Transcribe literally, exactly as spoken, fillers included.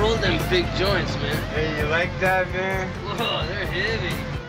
hold them big joints, man. Hey, you like that, man? Whoa, they're heavy.